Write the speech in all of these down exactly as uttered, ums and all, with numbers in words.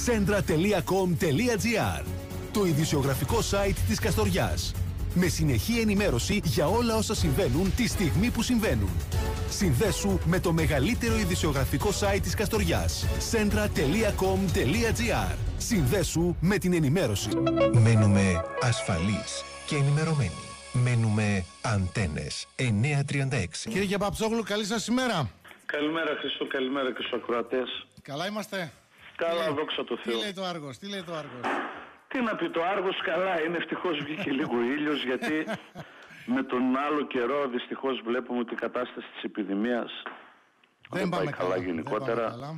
Centra τελεία com τελεία gr, το ειδησιογραφικό site της Καστοριάς. Με συνεχή ενημέρωση για όλα όσα συμβαίνουν τη στιγμή που συμβαίνουν. Συνδέσου με το μεγαλύτερο ειδησιογραφικό site της Καστοριάς. Centra τελεία com τελεία gr. Συνδέσου με την ενημέρωση. Μένουμε ασφαλείς και ενημερωμένοι. Μένουμε Αντένες εννιακόσια τριάντα έξι. Κύριε Παψόγλου, καλή σας ημέρα. Καλημέρα Χριστό, καλημέρα και στους ακροατές. Καλά είμαστε. Καλά, δόξα τω Θεώ. Τι λέει το Άργος, τι λέει το Άργος. Τι να πει, το Άργος καλά είναι, ευτυχώς βγήκε λίγο ήλιος, γιατί με τον άλλο καιρό δυστυχώς βλέπουμε ότι η κατάσταση της επιδημίας δεν, δεν πάει καλά, καλά γενικότερα. Δεν καλά.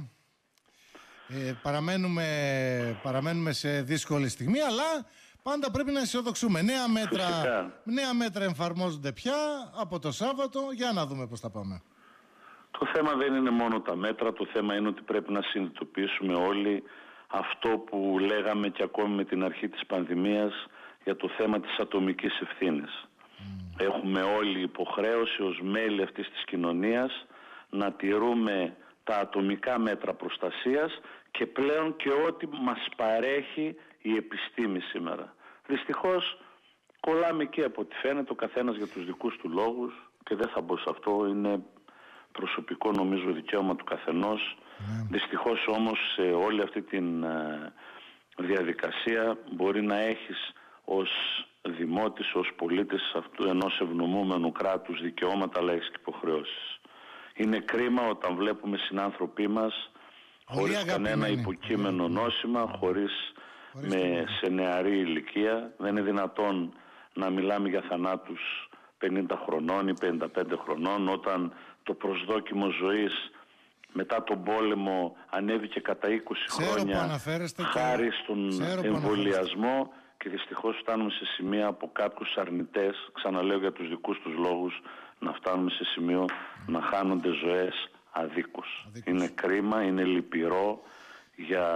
Ε, παραμένουμε, παραμένουμε σε δύσκολη στιγμή, αλλά πάντα πρέπει να αισιοδοξούμε. Νέα μέτρα, νέα μέτρα εμφαρμόζονται πια από το Σάββατο, για να δούμε πώς θα πάμε. Το θέμα δεν είναι μόνο τα μέτρα, το θέμα είναι ότι πρέπει να συνειδητοποιήσουμε όλοι αυτό που λέγαμε και ακόμη με την αρχή της πανδημίας για το θέμα της ατομικής ευθύνης. Mm. Έχουμε όλοι υποχρέωση ως μέλη αυτής της κοινωνίας να τηρούμε τα ατομικά μέτρα προστασίας και πλέον και ό,τι μας παρέχει η επιστήμη σήμερα. Δυστυχώς κολλάμε εκεί από ό,τι φαίνεται, ο καθένας για τους δικούς του λόγους, και δεν θα μπω σε αυτό, είναι προσωπικό νομίζω δικαίωμα του καθενός. Mm. Δυστυχώς όμως σε όλη αυτή τη διαδικασία μπορεί να έχεις ως δημότης, ως πολίτης αυτού ενός ευνομούμενου κράτους δικαιώματα, αλλά έχεις και υποχρεώσεις. Είναι κρίμα όταν βλέπουμε συνάνθρωποι μας χωρίς κανένα υποκείμενο νόσημα, χωρίς, χωρίς με, σε νεαρή ηλικία. Δεν είναι δυνατόν να μιλάμε για θανάτους πενήντα χρονών ή πενήντα πέντε χρονών, όταν το προσδόκιμο ζωής μετά τον πόλεμο ανέβηκε κατά είκοσι Ξέρω χρόνια χάρη στον εμβολιασμό, και δυστυχώς φτάνουμε σε σημεία από κάποιους αρνητές, ξαναλέω για τους δικούς τους λόγους, να φτάνουμε σε σημείο mm. να χάνονται ζωές αδίκως. αδίκως. Είναι κρίμα, είναι λυπηρό για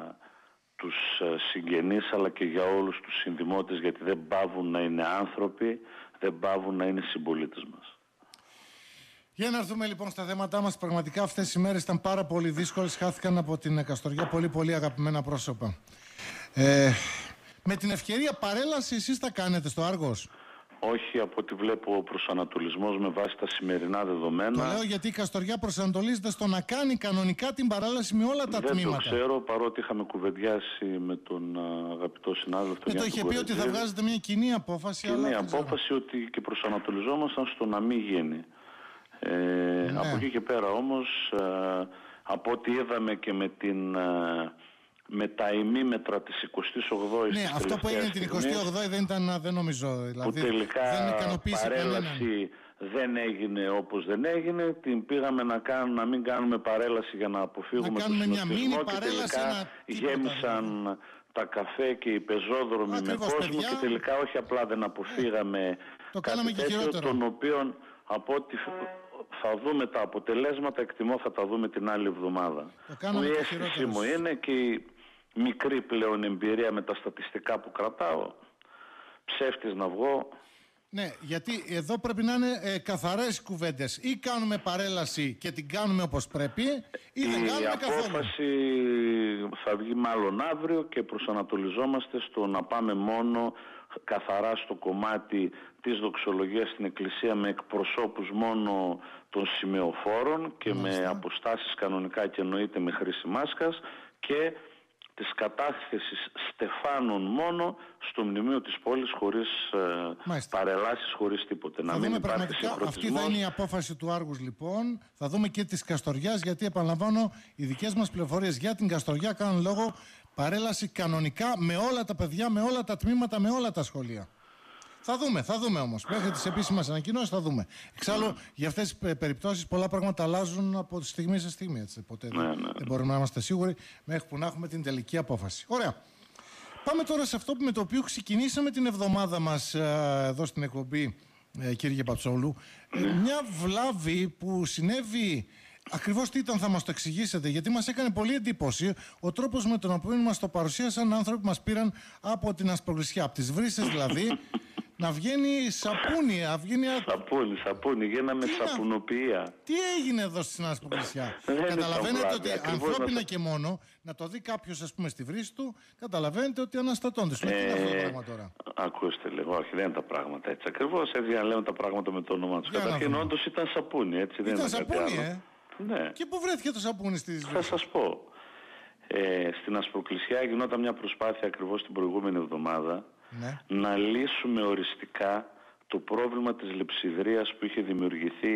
τους συγγενείς αλλά και για όλους τους συνδημότες, γιατί δεν παύουν να είναι άνθρωποι, δεν παύουν να είναι συμπολίτες μας. Για να έρθουμε λοιπόν στα θέματά μας. Πραγματικά αυτές οι μέρες ήταν πάρα πολύ δύσκολες. Χάθηκαν από την Καστοριά πολύ πολύ αγαπημένα πρόσωπα. Ε, με την ευκαιρία παρέλαση εσείς θα κάνετε στο Άργος? Όχι, από ό,τι βλέπω ο προσανατολισμός με βάση τα σημερινά δεδομένα. Το λέω γιατί η Καστοριά προσανατολίζεται στο να κάνει κανονικά την παρέλαση με όλα τα δεν τμήματα. Δεν το ξέρω, παρότι είχαμε κουβεντιάσει με τον αγαπητό συνάδελφο. Ε, το είχε πει ότι θα βγάζετε μια κοινή απόφαση. Κοινή αλλά απόφαση ότι και προσανατολιζόμασταν στο να μην γίνει. Ε, ναι. Από εκεί και πέρα όμως, ε, από ό,τι είδαμε και με, την, ε, με τα ημίμετρα της εικοστής ογδόης, ναι, αυτό που έγινε την εικοστή ογδόη δεν ήταν, δεν νομίζω, δηλαδή, που τελικά δεν παρέλαση δεν έγινε όπως δεν έγινε, την πήγαμε να, κάνουμε, να μην κάνουμε παρέλαση για να αποφύγουμε να το συνωστισμό, και τελικά ένα γέμισαν τίποτα, τα καφέ και οι πεζόδρομοι ακριβώς, με κόσμο, παιδιά, και τελικά όχι απλά δεν αποφύγαμε ε, το κάτι τέτοιο, τον οποίο από ό,τι θα δούμε τα αποτελέσματα, εκτιμώ θα τα δούμε την άλλη εβδομάδα. Μου η αίσθησή μου είναι, και η μικρή πλέον εμπειρία με τα στατιστικά που κρατάω, ψεύτης να βγω. Ναι, γιατί εδώ πρέπει να είναι ε, καθαρές κουβέντες. Ή κάνουμε παρέλαση και την κάνουμε όπως πρέπει, ή δεν κάνουμε καθόλου. Η απόφαση θα βγει μάλλον αύριο και προσανατολιζόμαστε στο να πάμε μόνο καθαρά στο κομμάτι της δοξολογίας στην Εκκλησία, με εκπροσώπους μόνο των σημεοφόρων και Μάλιστα. με αποστάσεις κανονικά, και εννοείται με χρήση μάσκας, και της κατάθεσης στεφάνων μόνο στο μνημείο της πόλης, χωρίς ε, παρελάσεις, χωρίς τίποτε. Θα να μην υπάρχει συγχρονισμός. Αυτή θα είναι η απόφαση του Άργους λοιπόν. Θα δούμε και της Καστοριάς, γιατί επαναλαμβάνω, οι δικές μας πληροφορίες για την Καστοριά κάνουν λόγο παρέλαση κανονικά με όλα τα παιδιά, με όλα τα τμήματα, με όλα τα σχολεία. Θα δούμε, θα δούμε όμως. Μέχρι τις επίσημες ανακοινώσεις θα δούμε. Εξάλλου, για αυτές τις περιπτώσεις πολλά πράγματα αλλάζουν από τη στιγμή σε στιγμή. Έτσι. Ποτέ ναι, ναι. δεν μπορούμε να είμαστε σίγουροι μέχρι που να έχουμε την τελική απόφαση. Ωραία. Πάμε τώρα σε αυτό με το οποίο ξεκινήσαμε την εβδομάδα μας ε, εδώ στην εκπομπή, ε, κύριε Παψόγλου. Ε, μια βλάβη που συνέβη. Ακριβώς τι ήταν, θα μας το εξηγήσετε, γιατί μας έκανε πολύ εντύπωση ο τρόπος με τον οποίο μας το παρουσίασαν άνθρωποι που μας πήραν από την Ασπροκλησιά, από τις Βρύσσες δηλαδή, να βγαίνει σαπούνι. Να βγαίνει... Σαπούνι, σαπούνι, γίναμε σαπουνοποιία. Τι έγινε εδώ στην Ασποκρησιά? Καταλαβαίνετε ότι ανθρώπινα να... και μόνο, να το δει κάποιος ας πούμε στη βρύση του, καταλαβαίνετε ότι αναστατώνται. Σου λέει τι είναι αυτό το πράγμα τώρα? Ακούστε λίγο, όχι δεν είναι τα πράγματα έτσι. Ακριβώς έτσι να λέμε τα πράγματα με το όνομά τους. Καταρχήν όντως ήταν σαπούνι, έτσι δεν ήταν είναι σαπούνι, ε? Ναι. Και πού βρέθηκε το σαπούνι στη βρύση? Θα σας πω. Ε, στην Ασπροκλησιά γινόταν μια προσπάθεια ακριβώς την προηγούμενη εβδομάδα, ναι, να λύσουμε οριστικά το πρόβλημα της λειψιδρίας που είχε δημιουργηθεί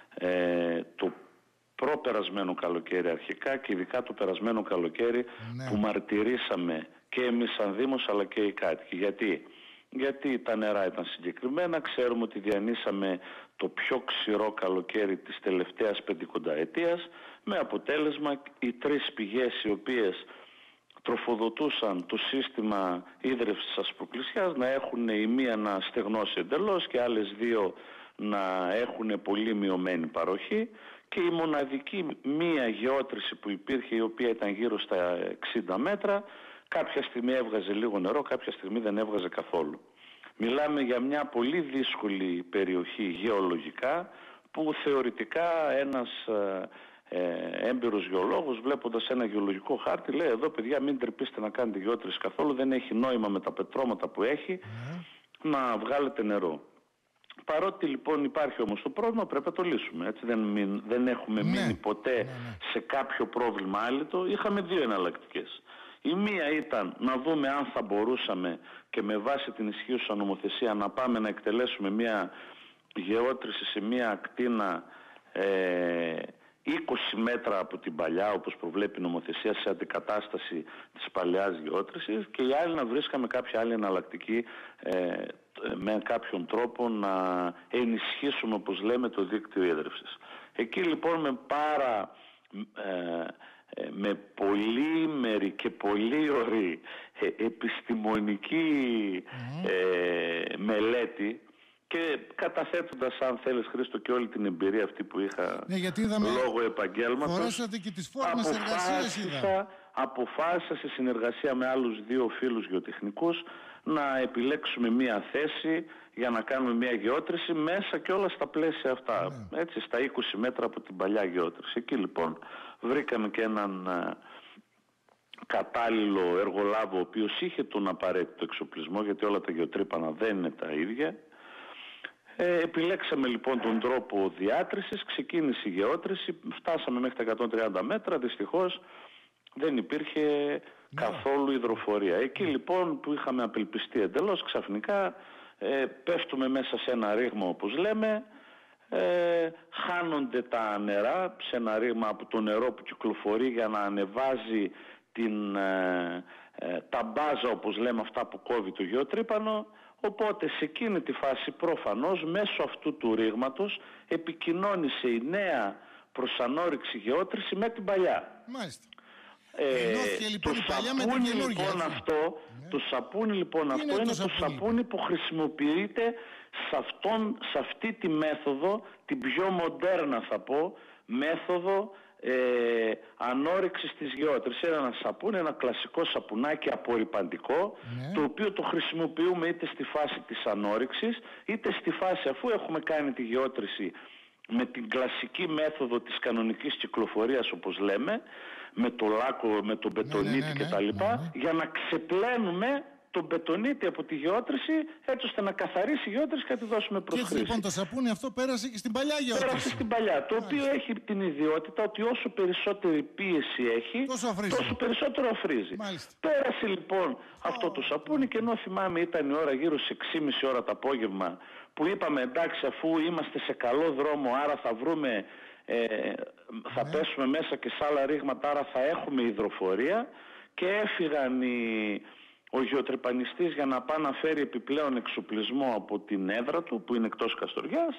ε, το προπερασμένο καλοκαίρι αρχικά και ειδικά το περασμένο καλοκαίρι, ναι, που μαρτυρήσαμε και εμείς σαν Δήμος αλλά και οι κάτοικοι. Γιατί? Γιατί τα νερά ήταν συγκεκριμένα, ξέρουμε ότι διανύσαμε το πιο ξηρό καλοκαίρι της τελευταίας πεντηκονταετίας, με αποτέλεσμα οι τρεις πηγές οι οποίες τροφοδοτούσαν το σύστημα ίδρυυσης της Ασπροκλησιάς να έχουν η μία να στεγνώσει εντελώς και άλλες δύο να έχουν πολύ μειωμένη παροχή, και η μοναδική μία γεώτρηση που υπήρχε, η οποία ήταν γύρω στα εξήντα μέτρα, κάποια στιγμή έβγαζε λίγο νερό, κάποια στιγμή δεν έβγαζε καθόλου. Μιλάμε για μια πολύ δύσκολη περιοχή γεωλογικά, που θεωρητικά ένας ε, έμπειρος γεωλόγος, βλέποντας ένα γεωλογικό χάρτη, λέει εδώ παιδιά μην τρυπήσετε να κάνετε γεώτρηση καθόλου, δεν έχει νόημα με τα πετρώματα που έχει mm. να βγάλετε νερό. Παρότι λοιπόν υπάρχει όμως το πρόβλημα, πρέπει να το λύσουμε. Έτσι, δεν, μην, δεν έχουμε ναι. μείνει ποτέ ναι, ναι. σε κάποιο πρόβλημα άλυτο. Είχαμε δύο εναλλακτικές. Η μία ήταν να δούμε αν θα μπορούσαμε και με βάση την ισχύουσα νομοθεσία να πάμε να εκτελέσουμε μια γεώτρηση σε μια ακτίνα ε, είκοσι μέτρα από την παλιά, όπως προβλέπει η νομοθεσία, σε αντικατάσταση της παλαιάς γεώτρησης, και η άλλη να βρίσκαμε κάποια άλλη εναλλακτική ε, με κάποιον τρόπο να ενισχύσουμε, όπως λέμε, το δίκτυο ίδρυυσης. Εκεί λοιπόν με πάρα ε, ε, με πολύμερη και πολύ ωραία ε, επιστημονική ε, μελέτη, και καταθέτοντας, αν θέλεις Χρήστο, και όλη την εμπειρία αυτή που είχα, ναι, γιατί είδαμε, λόγω επαγγέλματος, φορέσατε και τις φόρμες εργασίας, είδα. Αποφάσισα σε συνεργασία με άλλους δύο φίλους γεωτεχνικούς να επιλέξουμε μία θέση για να κάνουμε μία γεώτρηση μέσα και όλα στα πλαίσια αυτά, ναι. έτσι, στα είκοσι μέτρα από την παλιά γεώτρηση. Εκεί λοιπόν βρήκαμε και έναν α, κατάλληλο εργολάβο, ο οποίος είχε τον απαραίτητο εξοπλισμό, γιατί όλα τα γεωτρύπανα δεν είναι τα ίδια. Ε, επιλέξαμε λοιπόν τον τρόπο διάτρησης, ξεκίνησε η γεώτρηση, φτάσαμε μέχρι τα εκατόν τριάντα μέτρα, δυστυχώς δεν υπήρχε ναι. καθόλου υδροφορία. Εκεί λοιπόν που είχαμε απελπιστεί εντελώς, ξαφνικά ε, πέφτουμε μέσα σε ένα ρήγμα, όπως λέμε, ε, χάνονται τα νερά σε ένα ρήγμα από το νερό που κυκλοφορεί για να ανεβάζει την ε, ε, τα μπάζα, όπως λέμε, αυτά που κόβει το γεωτρύπανο. Οπότε σε εκείνη τη φάση προφανώς μέσω αυτού του ρήγματος επικοινώνησε η νέα προσανόρυξη γεώτρηση με την παλιά. Μάλιστα. Ε, λοιπόν, το σαπούνι λοιπόν αυτό, ναι. το σαπούνι λοιπόν αυτό είναι, είναι το, το σαπούνι που χρησιμοποιείται σε, αυτόν, σε αυτή τη μέθοδο, την πιο μοντέρνα θα πω, μέθοδο ε, ανόρυξης της γεώτρησης. Είναι ένα σαπούνι, ένα κλασικό σαπουνάκι απορρυπαντικό, ναι. το οποίο το χρησιμοποιούμε είτε στη φάση της ανόρυξης, είτε στη φάση αφού έχουμε κάνει τη γεώτρηση με την κλασική μέθοδο της κανονικής κυκλοφορίας, όπως λέμε, με το λάκκο, με τον μπετονίτη ναι, ναι, ναι, κτλ. Ναι, ναι. Για να ξεπλένουμε τον μπετονίτη από τη γεώτρηση, έτσι ώστε να καθαρίσει η γεώτρηση και να τη δώσουμε προς χρήση. Και έτσι λοιπόν το σαπούνι αυτό πέρασε και στην παλιά γεώτρηση. Πέρασε στην παλιά, το οποίο Άχι. έχει την ιδιότητα ότι όσο περισσότερη πίεση έχει, τόσο, τόσο περισσότερο αφρίζει. Μάλιστα. Πέρασε λοιπόν oh. αυτό το σαπούνι, και ενώ θυμάμαι ήταν η ώρα γύρω σε έξι και μισή ώρα το απόγευμα, που είπαμε εντάξει, αφού είμαστε σε καλό δρόμο, άρα θα βρούμε, ε, θα ναι. πέσουμε μέσα και σε άλλα ρήγματα, άρα θα έχουμε υδροφορία, και έφυγαν οι, ο γεωτρυπανιστής για να πάει να φέρει επιπλέον εξοπλισμό από την έδρα του που είναι εκτός Καστοριάς.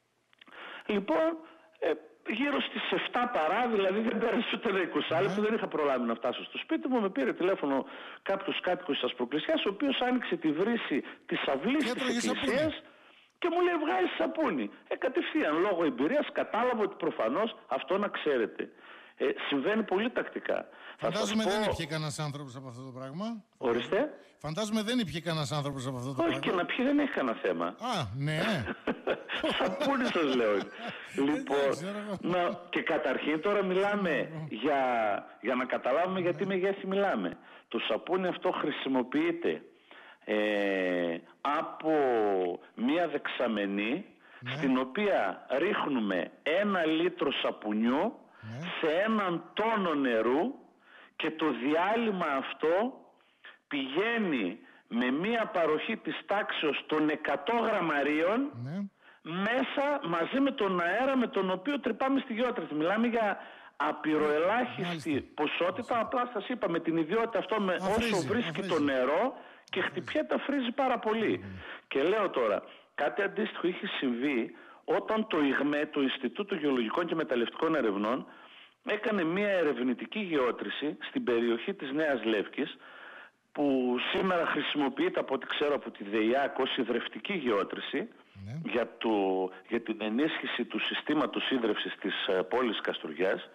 Λοιπόν, ε, γύρω στις επτά παρά, δηλαδή δεν πέρασε ούτε ένα εικοσάλεπτο, δεν είχα προλάβει να φτάσω στο σπίτι μου. Με πήρε τηλέφωνο κάποιος κάτοικος της Ασπροκλησιάς, ο οποίος άνοιξε τη βρύση της αυλής της εκκλησίας και μου λέει βγάζει σαπούνι. Ε, κατευθείαν λόγω εμπειρίας κατάλαβα ότι προφανώς, αυτό να ξέρετε, Ε, συμβαίνει πολύ τακτικά. Φαντάζομαι πω... δεν υπήρχε κανένας άνθρωπος από αυτό το πράγμα. Ορίστε. Φαντάζομαι δεν υπήρχε κανένας άνθρωπος από αυτό το Όχι, πράγμα. Όχι, και να πιει δεν έχει κανένα θέμα. Α, ναι. Σαπούνι σας λέω. Λοιπόν, να, και καταρχήν τώρα μιλάμε για, για να καταλάβουμε γιατί μεγέθη μιλάμε. Το σαπούνι αυτό χρησιμοποιείται ε, από μία δεξαμενή, ναι, στην οποία ρίχνουμε ένα λίτρο σαπουνιού, ναι, σε έναν τόνο νερού, και το διάλειμμα αυτό πηγαίνει με μία παροχή της τάξεως των εκατό γραμμαρίων, ναι, μέσα μαζί με τον αέρα με τον οποίο τρυπάμε στη γεώτρηση. Μιλάμε για απειροελάχιστη, ναι, ποσότητα, απλά σας είπα με την ιδιότητα αυτό, με αφρίζει, όσο βρίσκει αφρίζει. το νερό και χτυπιέται, αφρίζει πάρα πολύ. Mm. Και λέω τώρα, κάτι αντίστοιχο είχε συμβεί όταν το ΙΓΜΕ, το Ινστιτούτο Γεωλογικών και Μεταλλευτικών Ερευνών, έκανε μια ερευνητική γεώτρηση στην περιοχή της Νέας Λεύκης, που σήμερα χρησιμοποιείται από ό,τι ξέρω από τη ΔΕΙΑΚ ως ιδρευτική γεώτρηση, ναι, για, το, για την ενίσχυση του συστήματος ίδρευσης της uh, πόλης Καστοριάς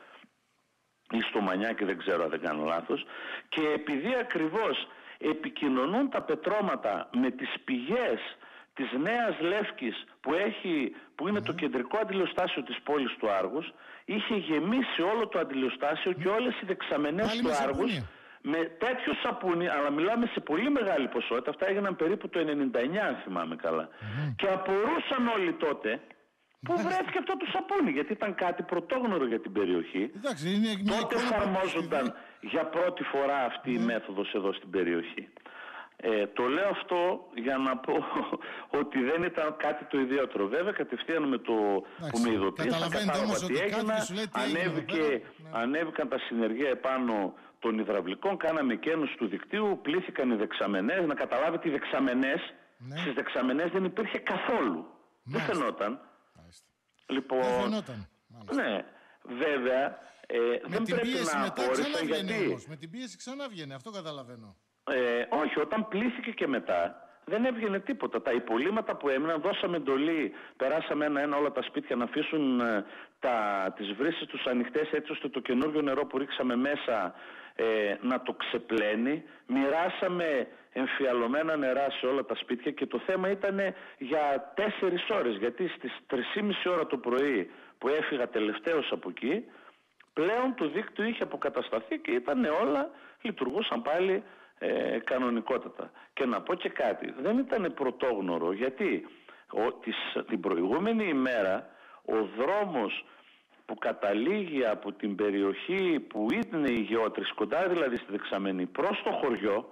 ή στο Μανιάκι, δεν ξέρω αν δεν κάνω λάθος, και επειδή ακριβώς επικοινωνούν τα πετρώματα με τις πηγές της Νέας Λεύκης που, έχει, που είναι, ναι, το κεντρικό αντιλιοστάσιο της πόλης του Άργους, είχε γεμίσει όλο το αντιλιοστάσιο, ναι, και όλες οι δεξαμενές του Άργους με τέτοιο σαπούνι, αλλά μιλάμε σε πολύ μεγάλη ποσότητα, αυτά έγιναν περίπου το ενενήντα εννιά αν θυμάμαι καλά, mm. και απορούσαν όλοι τότε πού βρέθηκε αυτό το σαπούνι, γιατί ήταν κάτι πρωτόγνωρο για την περιοχή. Εντάξει, είναι μια τότε εφαρμόζονταν για πρώτη φορά αυτή, mm, η μέθοδος εδώ στην περιοχή. Ε, το λέω αυτό για να πω ότι δεν ήταν κάτι το ιδιαίτερο. Βέβαια κατευθείαν με το που με ειδοποίησαν, κατάλαβα τι έγινε, ανέβηκε, ναι, ανέβηκαν τα συνεργεία επάνω των υδραυλικών, κάναμε καίνους του δικτύου, πλήθηκαν οι δεξαμενές. Να καταλάβετε, οι δεξαμενές, ναι, στις δεξαμενές δεν υπήρχε καθόλου. Μάλιστα. Δεν φαινόταν. Μάλιστα. Λοιπόν, δεν φαινόταν. Ναι, βέβαια ε, δεν πρέπει να απόρρισαν γιατί... Όμως. Με την πίεση ξανά βγαίνει, αυτό καταλαβαίνω. Ε, όχι, όταν πλήθηκε και μετά δεν έβγαινε τίποτα. Τα υπολείμματα που έμειναν, δώσαμε εντολή, περάσαμε ένα-ένα όλα τα σπίτια να αφήσουν ε, τα, τις βρύσεις τους ανοιχτές, έτσι ώστε το καινούργιο νερό που ρίξαμε μέσα ε, να το ξεπλένει. Μοιράσαμε εμφιαλωμένα νερά σε όλα τα σπίτια και το θέμα ήταν για τέσσερις ώρες, γιατί στις τρεις και μισή ώρα το πρωί που έφυγα τελευταίος από εκεί, πλέον το δίκτυο είχε αποκατασταθεί και ήταν όλα, λειτουργούσαν πάλι Ε, κανονικότατα. Και να πω και κάτι, δεν ήταν πρωτόγνωρο, γιατί ο, της, την προηγούμενη ημέρα ο δρόμος που καταλήγει από την περιοχή που είναι η γεώτρηση, κοντά δηλαδή στη δεξαμενή, προς το χωριό,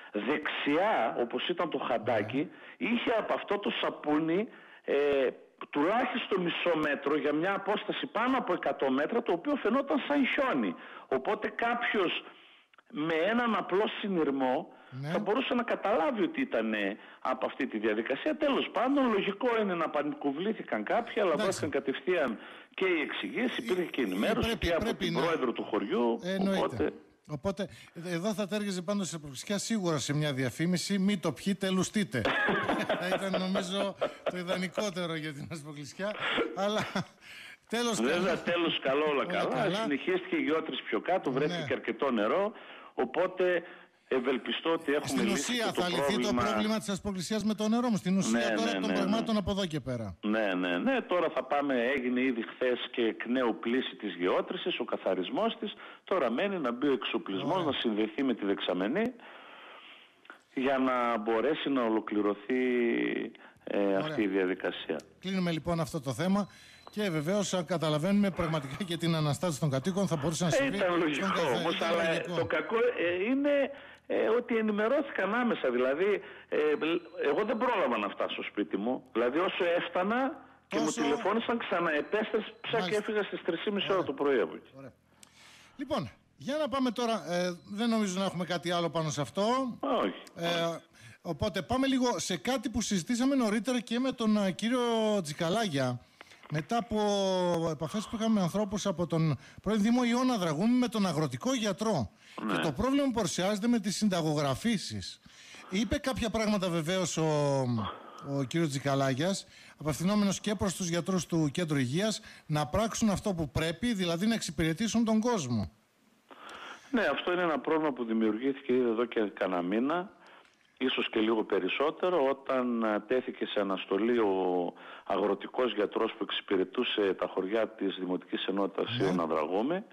δεξιά όπως ήταν το χαντάκι, είχε από αυτό το σαπούνι ε, τουλάχιστον μισό μέτρο για μια απόσταση πάνω από εκατό μέτρα, το οποίο φαινόταν σαν χιόνι. Οπότε κάποιος με έναν απλό συνειρμό, ναι, θα μπορούσε να καταλάβει ότι ήταν από αυτή τη διαδικασία. Τέλος πάντων, λογικό είναι να πανικουβλήθηκαν κάποιοι, αλλά βρέθηκαν κατευθείαν και οι εξηγήσεις, υπήρχε και ενημέρωση πρέπει, και από την να... πρόεδρο του χωριού. Οπότε... οπότε, εδώ θα τέργεζε πάντως σε Ασπογλησιά σίγουρα σε μια διαφήμιση, μη το πιείτε, λουστείτε. Θα ήταν νομίζω το ιδανικότερο για την Ασπογλησιά, αλλά... Τέλος Βέβαια, τέλος καλό, όλα, όλα καλά. καλά. Συνεχίστηκε η γεώτρηση πιο κάτω, βρέθηκε, ναι, αρκετό νερό. Οπότε ευελπιστώ ότι έχουμε στην λύσει ουσία το θα λυθεί πρόβλημα... το πρόβλημα της Ασπογλησιάς με το νερό μου. Στην ουσία, ναι, τώρα, ναι, των ναι, πραγμάτων, ναι, από εδώ και πέρα. Ναι, ναι, ναι. Τώρα θα πάμε, έγινε ήδη χθες και εκ νέου πλήση της γεώτρησης, ο καθαρισμός της. Τώρα μένει να μπει ο εξοπλισμός, ωραία, να συνδεθεί με τη δεξαμενή για να μπορέσει να ολοκληρωθεί ε, αυτή η διαδικασία. Κλείνουμε λοιπόν αυτό το θέμα. Και βεβαίως καταλαβαίνουμε πραγματικά και την αναστάτωση των κατοίκων θα μπορούσε να συμβεί. Ήταν λογικό όμως, αλλά λογικό. Το κακό ε, είναι ε, ότι ενημερώθηκαν άμεσα. Δηλαδή, ε, εγώ δεν πρόλαβα να φτάσω στο σπίτι μου. Δηλαδή, όσο έφτανα και όσο... μου τηλεφώνησαν, ξαναεπέστρεψα και έφυγα στις τρεις και μισή ώρα το πρωί από εκεί. Ωραία. Λοιπόν, για να πάμε τώρα. Ε, δεν νομίζω να έχουμε κάτι άλλο πάνω σε αυτό. Όχι. Ε, οπότε πάμε λίγο σε κάτι που συζητήσαμε νωρίτερα και με τον uh, κύριο Τζικαλάγια. Μετά από επαφές που είχαμε με ανθρώπους από τον πρώην Δήμο Ιώνα Δραγούμη με τον αγροτικό γιατρό, ναι, και το πρόβλημα που παρουσιάζεται με τις συνταγογραφήσεις. Είπε κάποια πράγματα βεβαίως ο, ο κύριος Τζικαλάγιας, απευθυνόμενος και προς τους γιατρούς του Κέντρου Υγείας, να πράξουν αυτό που πρέπει, δηλαδή να εξυπηρετήσουν τον κόσμο. Ναι, αυτό είναι ένα πρόβλημα που δημιουργήθηκε ήδη εδώ και κανένα μήνα, ίσως και λίγο περισσότερο, όταν τέθηκε σε αναστολή ο αγροτικός γιατρός που εξυπηρετούσε τα χωριά της Δημοτικής Ενότητας Ιων Ανδραγώμη.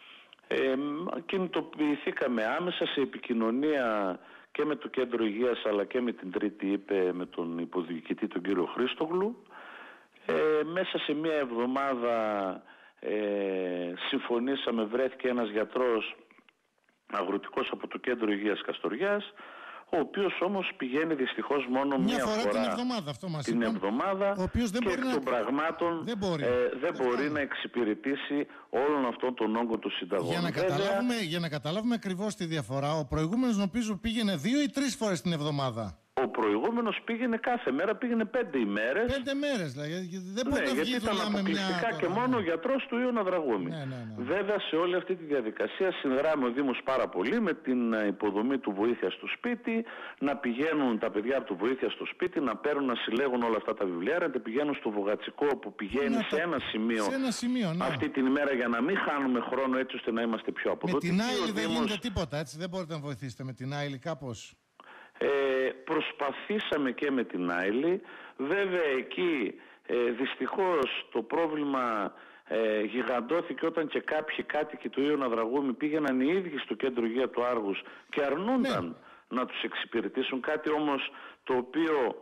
Ε, κινητοποιηθήκαμε άμεσα σε επικοινωνία και με το Κέντρο Υγείας αλλά και με την Τρίτη ΥΠΕ, με τον υποδιοικητή τον κύριο Χρήστογλου. Ε, μέσα σε μία εβδομάδα ε, συμφωνήσαμε, βρέθηκε ένας γιατρός αγροτικός από το Κέντρο Υγείας Καστοριάς, ο οποίος όμως πηγαίνει δυστυχώς μόνο μία, μία φορά, φορά την εβδομάδα, αυτό μας την είπαν, εβδομάδα, ο οποίος δεν και μπορεί εκ των να... πραγμάτων δεν μπορεί, ε, δεν δεν μπορεί να εξυπηρετήσει όλων αυτών των όγκων των συνταγών. Για να, καταλάβουμε, για να καταλάβουμε ακριβώς τη διαφορά, ο προηγούμενος νομίζω πήγαινε δύο ή τρεις φορές την εβδομάδα. Ο προηγούμενος πήγαινε κάθε μέρα, πήγαινε πέντε ημέρες. Πέντε μέρες, δηλαδή. Δεν μπορεί ναι, να γιατί βγει ήταν αποκλειστικά μια... και μόνο ο γιατρός του Ιων Ανδραγώμη. Ναι, ναι, ναι. Βέβαια, σε όλη αυτή τη διαδικασία συνδράμει ο Δήμος πάρα πολύ με την υποδομή του βοήθεια στο σπίτι, να πηγαίνουν τα παιδιά από το βοήθεια στο σπίτι, να παίρνουν, να συλλέγουν όλα αυτά τα βιβλία, να πηγαίνουν στο Βογατσικό που πηγαίνει να, σε, τα... ένα σημείο, σε ένα σημείο ναι. αυτή την ημέρα για να μην χάνουμε χρόνο, έτσι ώστε να είμαστε πιο αποδοτικοί. Με την Άιλη δεν Δήμος... γίνεται τίποτα, έτσι. Δεν μπορείτε να βοηθήσετε με την Άιλη κάπως. Ε, προσπαθήσαμε και με την Άιλη. Βέβαια εκεί ε, δυστυχώς το πρόβλημα ε, γιγαντώθηκε όταν και κάποιοι κάτοικοι του Ιων Ανδραγώμη πήγαιναν οι ίδιοι στο Κέντρο Υγεία του Άργους και αρνούνταν ναι. να τους εξυπηρετήσουν, κάτι όμως το οποίο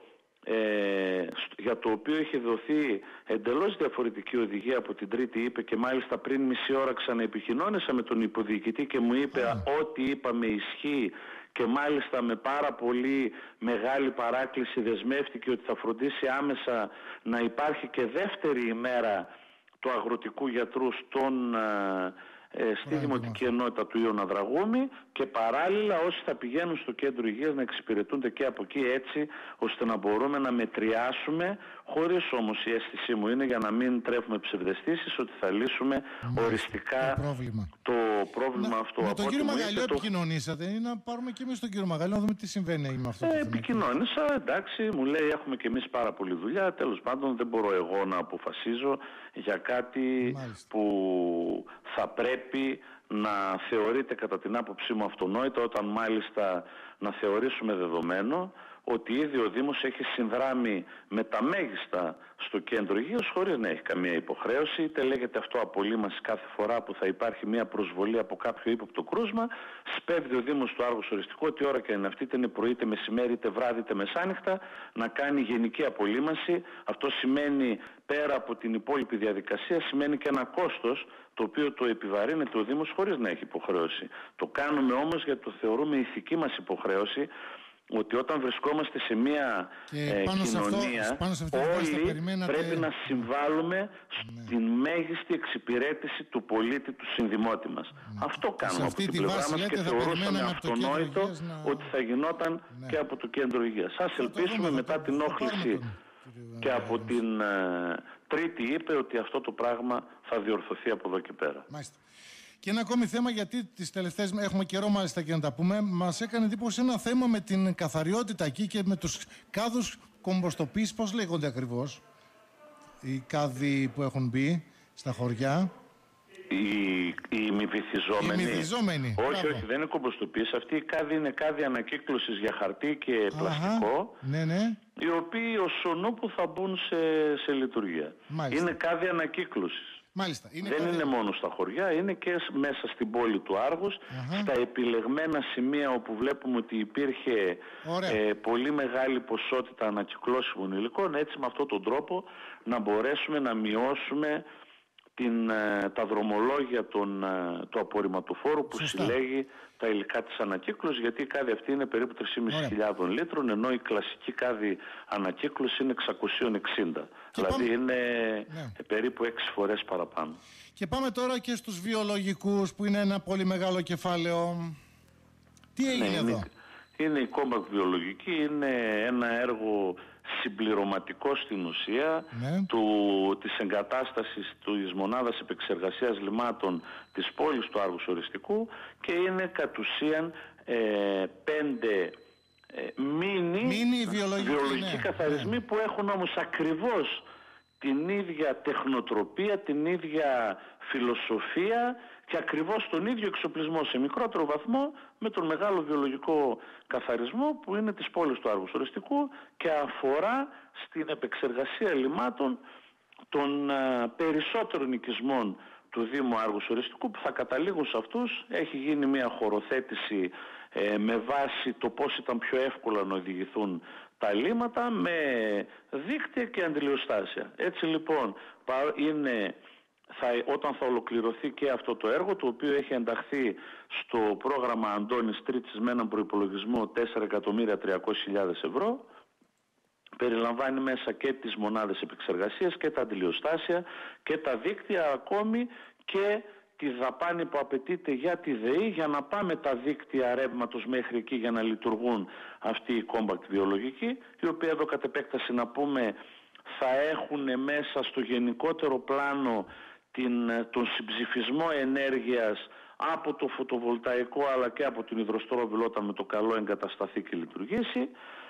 ε, για το οποίο είχε δοθεί εντελώς διαφορετική οδηγία από την Τρίτη ΥΠΕ, και μάλιστα πριν μισή ώρα ξαναεπικοινώνησα με τον υποδιοικητή και μου είπε mm. ό,τι είπαμε ισχύει, και μάλιστα με πάρα πολύ μεγάλη παράκληση δεσμεύτηκε ότι θα φροντίσει άμεσα να υπάρχει και δεύτερη ημέρα του αγροτικού γιατρού στον, ε, στη Δημοτική Ενότητα του Ιων Ανδραγώμη, και παράλληλα όσοι θα πηγαίνουν στο Κέντρο Υγείας να εξυπηρετούνται και από εκεί, έτσι ώστε να μπορούμε να μετριάσουμε, χωρίς όμως η αίσθησή μου είναι, για να μην τρέφουμε ψευδαισθήσεις, ότι θα λύσουμε Μάλιστα, οριστικά το πρόβλημα, το πρόβλημα να, αυτό. Με από τον κύριο Μαγαλιό το... επικοινωνήσατε, ή να πάρουμε και εμείς τον κύριο Μαγαλιό να δούμε τι συμβαίνει με αυτό. Ε, επικοινώνησα, εντάξει, μου λέει έχουμε και εμείς πάρα πολλή δουλειά, τέλος πάντων δεν μπορώ εγώ να αποφασίζω για κάτι Μάλιστα. που θα πρέπει να θεωρείται κατά την άποψή μου αυτονόητο, όταν μάλιστα να θεωρήσουμε δεδομένο ότι ήδη ο Δήμος έχει συνδράμει με τα μέγιστα στο Κέντρο Υγείας χωρίς να έχει καμία υποχρέωση, είτε λέγεται αυτό απολύμαση κάθε φορά που θα υπάρχει μια προσβολή από κάποιο ύποπτο κρούσμα, σπέβδει ο Δήμος του Άργους οριστικό, ότι ώρα και είναι αυτή, είτε είναι πρωί, είτε μεσημέρι, είτε βράδυ, είτε μεσάνυχτα, να κάνει γενική απολύμαση. Αυτό σημαίνει, πέρα από την υπόλοιπη διαδικασία, σημαίνει και ένα κόστος, το οποίο το επιβαρύνεται ο Δήμος χωρίς να έχει υποχρέωση. Το κάνουμε όμως γιατί το θεωρούμε ηθική μας υποχρέωση, ότι όταν βρισκόμαστε σε μια ε, κοινωνία αυτό, όλοι περιμένατε... πρέπει να συμβάλλουμε ναι. στην μέγιστη εξυπηρέτηση του πολίτη, του συνδημότη μας. Ναι. Αυτό κάνουμε από την πλευρά μας και θεωρούσαμε αυτονόητο να... ότι θα γινόταν ναι. και από το Κέντρο Υγείας. Σας ελπίσουμε μετά την όχληση και από την ε, Τρίτη είπε ότι αυτό το πράγμα θα διορθωθεί από εδώ και πέρα. Μάλιστα. Και ένα ακόμη θέμα, γιατί τις τελευταίες, έχουμε καιρό μάλιστα και να τα πούμε, μας έκανε εντύπωση ένα θέμα με την καθαριότητα εκεί και με τους κάδους κομποστοποίησης, πώς λέγονται ακριβώς, οι κάδοι που έχουν μπει στα χωριά. Οι, οι μη βυθιζόμενοι. Οι βυθιζόμενοι. Όχι, Μπράβο. όχι, δεν είναι κομποστοποίηση. Αυτή η κάδοι είναι κάδοι ανακύκλωσης για χαρτί και Αχα, πλαστικό. Ναι, ναι. Οι οποίοι ως ονόπου θα μπουν σε, σε λειτουργία. Μάλιστα. Είναι κάδοι ανακύκλωσης. Μάλιστα, είναι δεν κάτι... είναι μόνο στα χωριά, είναι και μέσα στην πόλη του Άργους, uh-huh. στα επιλεγμένα σημεία όπου βλέπουμε ότι υπήρχε ε, πολύ μεγάλη ποσότητα ανακυκλώσιμων υλικών, έτσι με αυτόν τον τρόπο να μπορέσουμε να μειώσουμε την, ε, τα δρομολόγια των, ε, του απορριμματοφόρου που Σωστά. συλλέγει τα υλικά της ανακύκλωσης, γιατί η κάδη αυτή είναι περίπου τρεις χιλιάδες πεντακόσιες λίτρων, ενώ η κλασική κάδη ανακύκλωση είναι εξακόσια εξήντα. Και δηλαδή πάμε... είναι ναι. περίπου έξι φορές παραπάνω. Και πάμε τώρα και στους βιολογικούς, που είναι ένα πολύ μεγάλο κεφάλαιο. Τι έγινε ναι, εδώ? Είναι, είναι η Κόμπακ Βιολογική, είναι ένα έργο συμπληρωματικό στην ουσία ναι. του, της εγκατάστασης της μονάδας επεξεργασίας λιμάτων της πόλης του Άργους Οριστικού, και είναι κατ' ουσίαν ε, πέντε ε, μίνι, μίνι βιολογικοί, βιολογικοί ναι, καθαρισμοί ναι. που έχουν όμως ακριβώς την ίδια τεχνοτροπία, την ίδια φιλοσοφία και ακριβώς τον ίδιο εξοπλισμό σε μικρότερο βαθμό με τον μεγάλο βιολογικό καθαρισμό που είναι της πόλης του Άργους Ορεστικού και αφορά στην επεξεργασία λιμάτων των α, περισσότερων οικισμών του Δήμου Άργους Ορεστικού που θα καταλήγουν σε αυτούς. Έχει γίνει μια χωροθέτηση ε, με βάση το πώς ήταν πιο εύκολα να οδηγηθούν τα λίματα με δίκτυα και αντιλιοστάσια. Έτσι λοιπόν είναι, θα, όταν θα ολοκληρωθεί και αυτό το έργο, το οποίο έχει ενταχθεί στο πρόγραμμα Αντώνης Τρίτσης με έναν προϋπολογισμό τέσσερα εκατομμύρια τριακόσιες χιλιάδες ευρώ, περιλαμβάνει μέσα και τις μονάδες επεξεργασίας και τα αντιλιοστάσια και τα δίκτυα, ακόμη και τη δαπάνη που απαιτείται για τη ΔΕΗ για να πάμε τα δίκτυα ρεύματος μέχρι εκεί για να λειτουργούν αυτοί οι compact βιολογικοί, οι οποίοι εδώ κατ' επέκταση να πούμε θα έχουν μέσα στο γενικότερο πλάνο την, τον συμψηφισμό ενέργειας από το φωτοβολταϊκό αλλά και από την υδροστρόβιλο όταν με το καλό εγκατασταθεί και λειτουργήσει,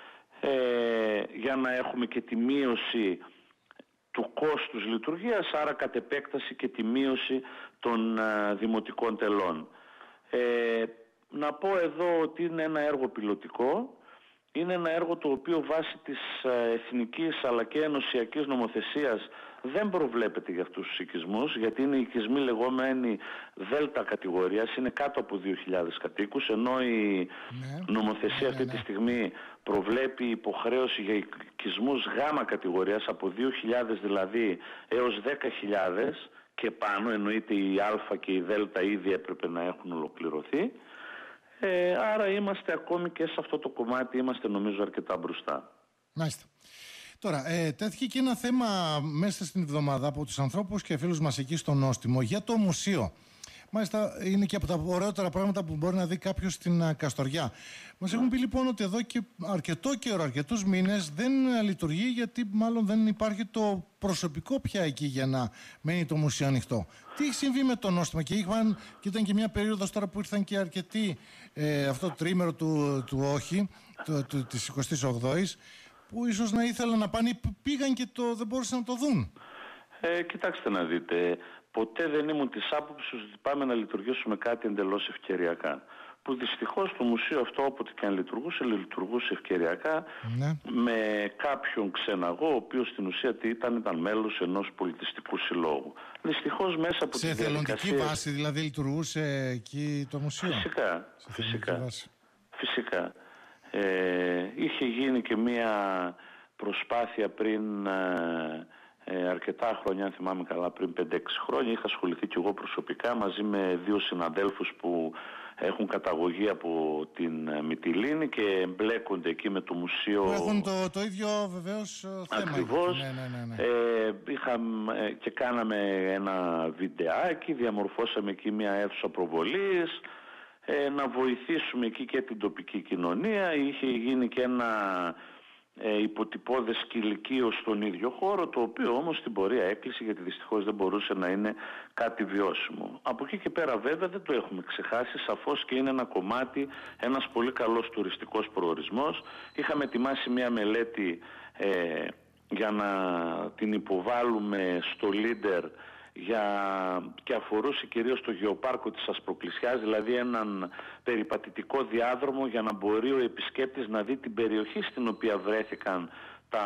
ε, για να έχουμε και τη μείωση του κόστους λειτουργίας, άρα κατ' επέκταση και τη μείωση των α, δημοτικών τελών. Ε, να πω εδώ ότι είναι ένα έργο πιλωτικό, είναι ένα έργο το οποίο βάσει της α, εθνικής αλλά και ενωσιακής νομοθεσίας δεν προβλέπεται για αυτούς τους οικισμούς, γιατί είναι οικισμοί λεγόμενοι δέλτα κατηγορίας, είναι κάτω από δύο χιλιάδες κατοίκους, ενώ η ναι, νομοθεσία ναι, αυτή ναι. τη στιγμή προβλέπει υποχρέωση για οικισμούς γάμα κατηγορίας, από δύο χιλιάδες δηλαδή έως δέκα χιλιάδες και πάνω, εννοείται η α και η δέλτα ήδη έπρεπε να έχουν ολοκληρωθεί. Ε, άρα είμαστε ακόμη και σε αυτό το κομμάτι, είμαστε νομίζω αρκετά μπροστά. Μάλιστα. Τώρα, ε, τέθηκε και ένα θέμα μέσα στην εβδομάδα από τους ανθρώπους και φίλους μας εκεί στο Νόστιμο για το μουσείο. Μάλιστα, είναι και από τα ωραιότερα πράγματα που μπορεί να δει κάποιος στην uh, Καστοριά. Μας έχουν πει λοιπόν ότι εδώ και αρκετό καιρό, αρκετούς μήνες δεν uh, λειτουργεί, γιατί μάλλον δεν υπάρχει το προσωπικό πια εκεί για να μένει το μουσείο ανοιχτό. Τι έχει συμβεί με το Νόστιμο? Και, είχαν, και ήταν και μια περίοδος τώρα που ήρθαν και αρκετοί ε, αυτό το τρίμερο του, του όχι, του, του, της εικοστής ογδόης, που ίσως να ήθελαν να πάνε, πήγαν και το, δεν μπορούσαν να το δουν. Ε, κοιτάξτε να δείτε, ποτέ δεν ήμουν της άποψης ότι πάμε να λειτουργήσουμε κάτι εντελώς ευκαιριακά. Που δυστυχώς το μουσείο αυτό, όποτε και αν λειτουργούσε, λειτουργούσε ευκαιριακά, ναι, με κάποιον ξεναγό, ο οποίος στην ουσία ήταν, ήταν μέλος ενός πολιτιστικού συλλόγου. Δυστυχώς μέσα από σε εθελοντική βάση δηλαδή λειτουργούσε εκεί το μουσείο? Φυσικά, φυσικά, φυσικά. Ε, είχε γίνει και μία προσπάθεια πριν ε, ε, αρκετά χρόνια, αν θυμάμαι καλά, πριν πέντε έξι χρόνια. Είχα ασχοληθεί και εγώ προσωπικά μαζί με δύο συναδέλφους που έχουν καταγωγή από την Μυτιλήνη και εμπλέκονται εκεί με το μουσείο. Που έχουν το, το ίδιο βεβαίως θέμα. Ακριβώς. Ναι, ναι, ναι, ναι. Ε, είχαμε, και κάναμε ένα βιντεάκι, διαμορφώσαμε εκεί μια αίθουσα προβολής, ε, να βοηθήσουμε εκεί και την τοπική κοινωνία. Είχε γίνει και ένα ε, υποτυπώδες κηλικείο στον ίδιο χώρο, το οποίο όμως στην πορεία έκλεισε, γιατί δυστυχώς δεν μπορούσε να είναι κάτι βιώσιμο. Από εκεί και πέρα βέβαια δεν το έχουμε ξεχάσει, σαφώς και είναι ένα κομμάτι, ένας πολύ καλός τουριστικός προορισμός. Είχαμε ετοιμάσει μια μελέτη ε, για να την υποβάλουμε στο Leader, για... και αφορούσε κυρίως το γεωπάρκο της Ασπροκλησιάς, δηλαδή έναν περιπατητικό διάδρομο για να μπορεί ο επισκέπτης να δει την περιοχή στην οποία βρέθηκαν τα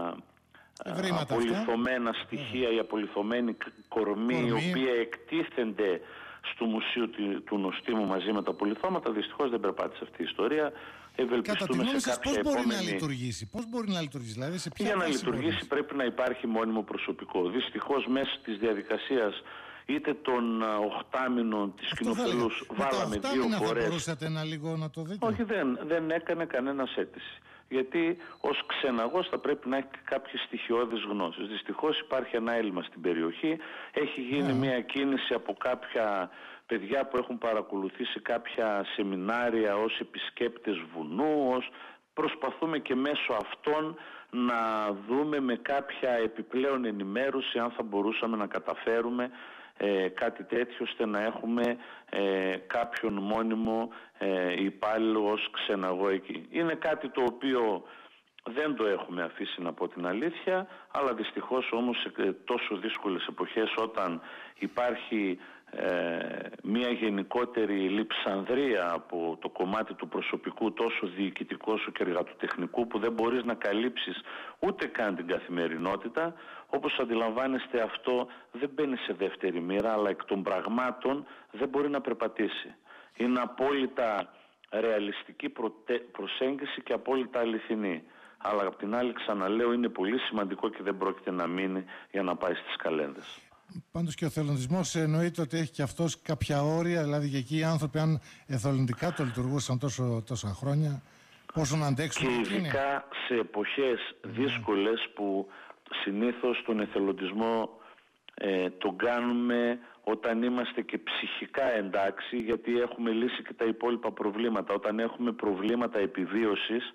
Ευρήματα απολιθωμένα αυτά. στοιχεία, η απολιθωμένη κορμή, κορμή, η οποία εκτίθενται στο Μουσείο του, του Νοστίμου μαζί με τα απολιθώματα. Δυστυχώς δεν περπάτησε αυτή η ιστορία. Κατά τη γνώμη σας, πώς μπορεί επόμενη... να λειτουργήσει, πώς μπορεί να λειτουργήσει, δηλαδή σε ποια Για να λειτουργήσει μπορείς? Πρέπει να υπάρχει μόνιμο προσωπικό. Δυστυχώς μέσα της διαδικασίας είτε των οχτάμινων της Κοινοφελούς βάλαμε δύο φορές. Θα μπορούσατε να λίγο να το δείτε? Όχι, δεν, δεν έκανε κανένας αίτηση. Γιατί ως ξεναγός θα πρέπει να έχει κάποιες στοιχειώδεις γνώσεις. Δυστυχώς υπάρχει ένα έλλειμμα στην περιοχή. Έχει γίνει yeah. μια κίνηση από κάποια παιδιά που έχουν παρακολουθήσει κάποια σεμινάρια ως επισκέπτες βουνού. Ως... Προσπαθούμε και μέσω αυτών να δούμε με κάποια επιπλέον ενημέρωση αν θα μπορούσαμε να καταφέρουμε ε, κάτι τέτοιο, ώστε να έχουμε ε, κάποιον μόνιμο ε, υπάλληλο ως ξεναγώ εκεί. Είναι κάτι το οποίο δεν το έχουμε αφήσει, να πω την αλήθεια, αλλά δυστυχώς όμως σε τόσο δύσκολες εποχές, όταν υπάρχει ε, μια γενικότερη λειψανδρία από το κομμάτι του προσωπικού, τόσο διοικητικού όσο και εργατοτεχνικού, που δεν μπορείς να καλύψεις ούτε καν την καθημερινότητα, όπως αντιλαμβάνεστε, αυτό δεν μπαίνει σε δεύτερη μοίρα, αλλά εκ των πραγμάτων δεν μπορεί να περπατήσει. Είναι απόλυτα ρεαλιστική προσέγγιση και απόλυτα αληθινή. Αλλά απ' την άλλη, ξαναλέω, είναι πολύ σημαντικό και δεν πρόκειται να μείνει για να πάει στις καλένδες. Πάντως και ο εθελοντισμός εννοείται ότι έχει και αυτός κάποια όρια, δηλαδή και εκεί οι άνθρωποι, αν εθελοντικά το λειτουργούσαν τόσο, τόσα χρόνια, πόσο να αντέξουν. Και ειδικά σε εποχές mm. δύσκολες, που συνήθως τον εθελοντισμό ε, τον κάνουμε όταν είμαστε και ψυχικά εντάξει, γιατί έχουμε λύσει και τα υπόλοιπα προβλήματα. Όταν έχουμε προβλήματα επιβίωσης,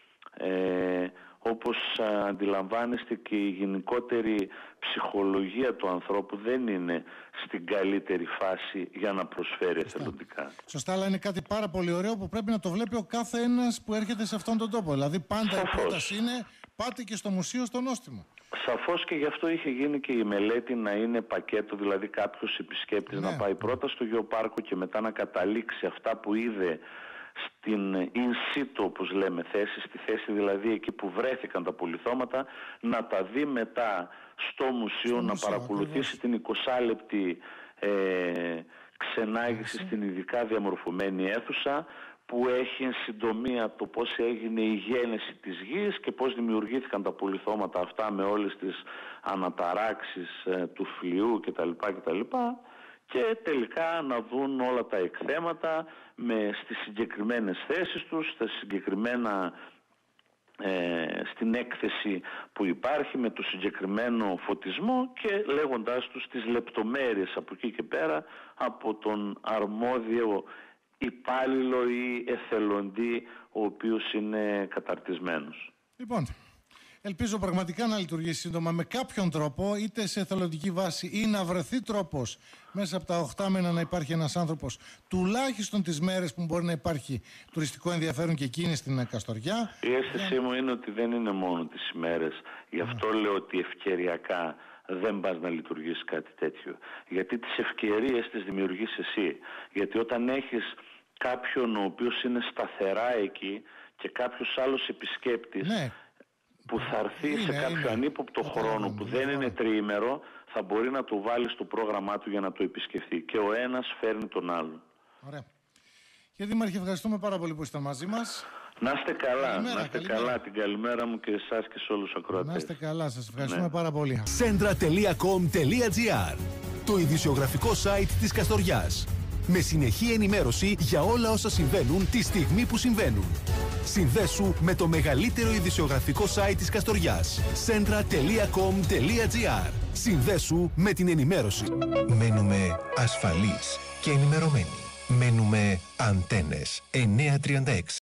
Ε, όπως αντιλαμβάνεστε, και η γενικότερη ψυχολογία του ανθρώπου δεν είναι στην καλύτερη φάση για να προσφέρει εθελοντικά. Σωστά, αλλά είναι κάτι πάρα πολύ ωραίο που πρέπει να το βλέπει ο κάθε ένας που έρχεται σε αυτόν τον τόπο. Δηλαδή πάντα Σαφώς. Η πρόταση είναι πάτε και στο μουσείο στο Νόστιμο. Σαφώς, και γι' αυτό είχε γίνει και η μελέτη να είναι πακέτο, δηλαδή κάποιος επισκέπτης ναι. να πάει πρώτα στο γεωπάρκο και μετά να καταλήξει αυτά που είδε στην in situ, όπως λέμε, θέση, στη θέση δηλαδή εκεί που βρέθηκαν τα πολιθώματα, να τα δει μετά στο μουσείο, να μουσείο, παρακολουθήσει ακριβώς. την εικοσάλεπτη ε, ξενάγηση στην ειδικά διαμορφωμένη αίθουσα, που έχει εν συντομία το πώς έγινε η γένεση της γης και πώς δημιουργήθηκαν τα πολιθώματα αυτά με όλες τις αναταράξεις ε, του φλοιού κτλ. κτλ. Και τελικά να δουν όλα τα εκθέματα με στις συγκεκριμένες θέσεις τους, στα συγκεκριμένα, ε, στην έκθεση που υπάρχει, με το συγκεκριμένο φωτισμό, και λέγοντάς τους τις λεπτομέρειες από εκεί και πέρα από τον αρμόδιο υπάλληλο ή εθελοντή ο οποίος είναι καταρτισμένος. Λοιπόν, ελπίζω πραγματικά να λειτουργήσει σύντομα με κάποιον τρόπο, είτε σε εθελοντική βάση, ή να βρεθεί τρόπος μέσα από τα οχτά μήνα να υπάρχει ένας άνθρωπος, τουλάχιστον τις μέρες που μπορεί να υπάρχει τουριστικό ενδιαφέρον και εκείνη στην Καστοριά. Η αίσθησή για... μου είναι ότι δεν είναι μόνο τις ημέρες. Γι' αυτό yeah. λέω ότι ευκαιριακά δεν πας να λειτουργήσει κάτι τέτοιο. Γιατί τις ευκαιρίες τις δημιουργείς εσύ. Γιατί όταν έχεις κάποιον ο οποίος είναι σταθερά εκεί και κάποιος άλλος επισκέπτης, ναι. που θα έρθει είναι, σε κάποιο είναι. ανύποπτο χρόνο που δεν είναι τριήμερο, θα μπορεί να το βάλει στο πρόγραμμά του για να το επισκεφθεί. Και ο ένας φέρνει τον άλλον. Ωραία. Κύριε Δήμαρχε, ευχαριστούμε πάρα πολύ που είστε μαζί μας. Να είστε καλά, καλημέρα, να είστε καλά. Την καλημέρα μου και εσάς και σε όλους τους ακροατές. Να είστε καλά, σας ευχαριστούμε ναι. πάρα πολύ. Σέντρα τελεία κομ τελεία τζι άρ, το ειδησιογραφικό site της Καστοριάς. Με συνεχή ενημέρωση για όλα όσα συμβαίνουν τη στιγμή που συμβαίνουν. Συνδέσου με το μεγαλύτερο ειδησιογραφικό site της Καστοριάς. σέντρα τελεία κομ τελεία τζι άρ. Συνδέσου με την ενημέρωση. Μένουμε ασφαλείς και ενημερωμένοι. Μένουμε Αντένες εννιακόσια τριάντα έξι.